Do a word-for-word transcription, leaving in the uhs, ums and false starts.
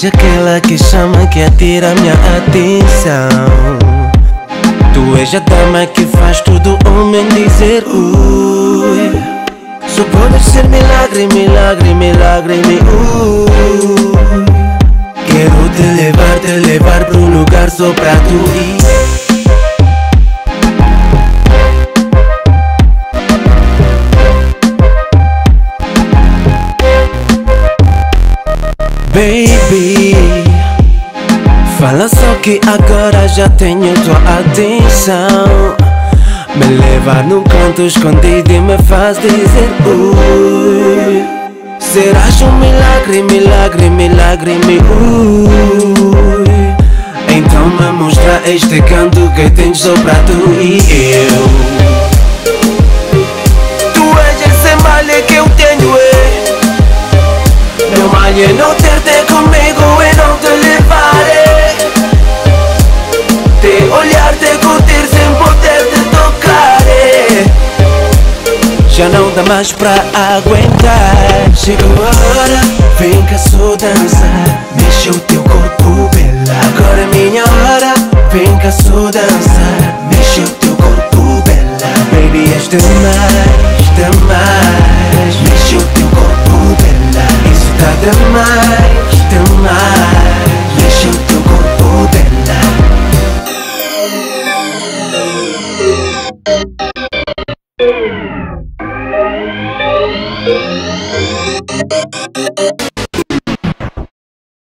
és aquela que chama, que atira a minha atenção. Tu és a dama que faz todo homem dizer ui. Só podes ser milagre, milagre, milagre, mi ui. Quero te levar, te levar pra um lugar só pra tu ir. Baby, fala só que agora já tenho tua atenção. Me levar num canto escondido e me faz dizer ui. Serás um milagre, milagre, milagre, me ui. Então me mostra este canto que tens só pra tu e eu. Tu és esse mal que eu tenho, é. Meu mal é não ter-te comigo e não te levar, é. Te olhar, te curtir sem poder te tocar, é. Já não dá mais pra aguentar. Chegou a hora, vem cá só dançar. Mexe o teu corpo, bela. Agora é minha hora, vem cá só dançar. Mexe o teu corpo, bela. Baby, és demais, demais. Mexe o teu corpo, bela. Isso tá demais, demais. Mexe o teu corpo, bela.